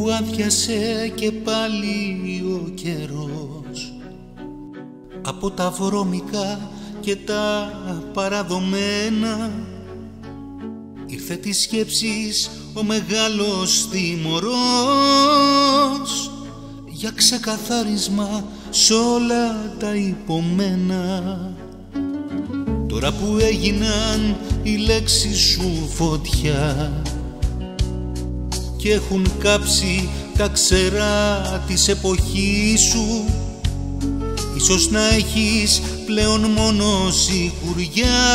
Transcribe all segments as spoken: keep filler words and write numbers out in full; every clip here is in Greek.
άδειασε και πάλι ο καιρός από τα βρώμικα και τα παραδομένα. Ήρθε της σκέψης ο μεγάλος τιμωρός για ξεκαθάρισμα σ' όλα τα υπομένα. Τώρα που έγιναν οι λέξεις σου φωτιά και έχουν κάψει τα ξερά της εποχής σου, ίσως να έχεις πλέον μόνο σιγουριά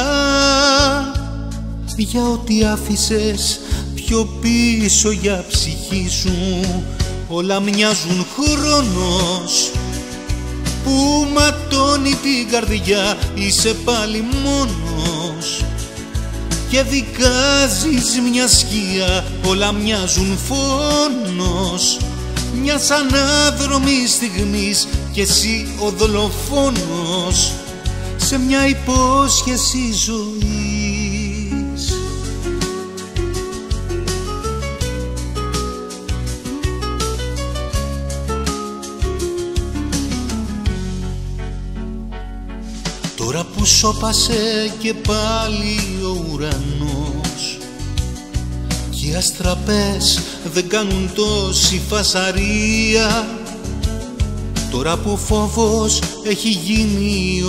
για ό,τι άφησες πιο πίσω για ψυχή σου. Όλα μοιάζουν χρόνος που ματώνει την καρδιά. Είσαι πάλι μόνος και δικάζεις μια σκιά. Όλα μοιάζουν φόνος μιας ανάδρομης στιγμής κι εσύ ο δολοφόνος σε μια υπόσχεση ζωής. Τώρα που σώπασε και πάλι ο ουρανός κι οι αστραπές δεν κάνουν τόση φασαρία, τώρα που ο φόβος έχει γίνει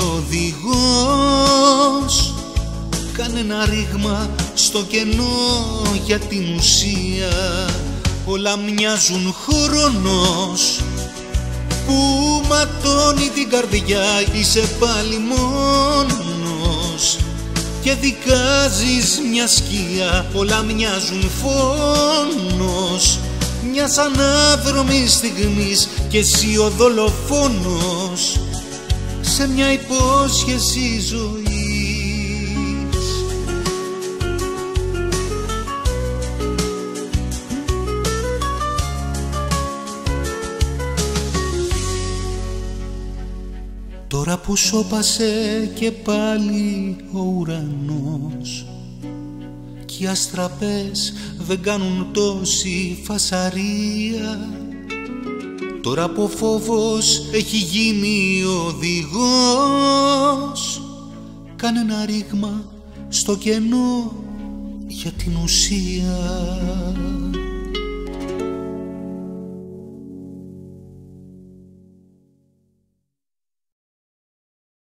οδηγός, κάνε ένα ρήγμα στο κενό για την ουσία. Όλα μοιάζουν χρόνος που ματώνει την καρδιά. Είσαι πάλι μόνος και δικάζεις μια σκιά. Όλα μοιάζουν φόνος μιας ανάδρομης στιγμής κι εσύ ο δολοφόνος σε μια υπόσχεση ζωής. Τώρα που σώπασε και πάλι ο ουρανός κι οι αστραπές δεν κάνουν τόση φασαρία, τώρα που ο φόβος έχει γίνει οδηγός, κάνε ένα ρήγμα στο κενό για την ουσία.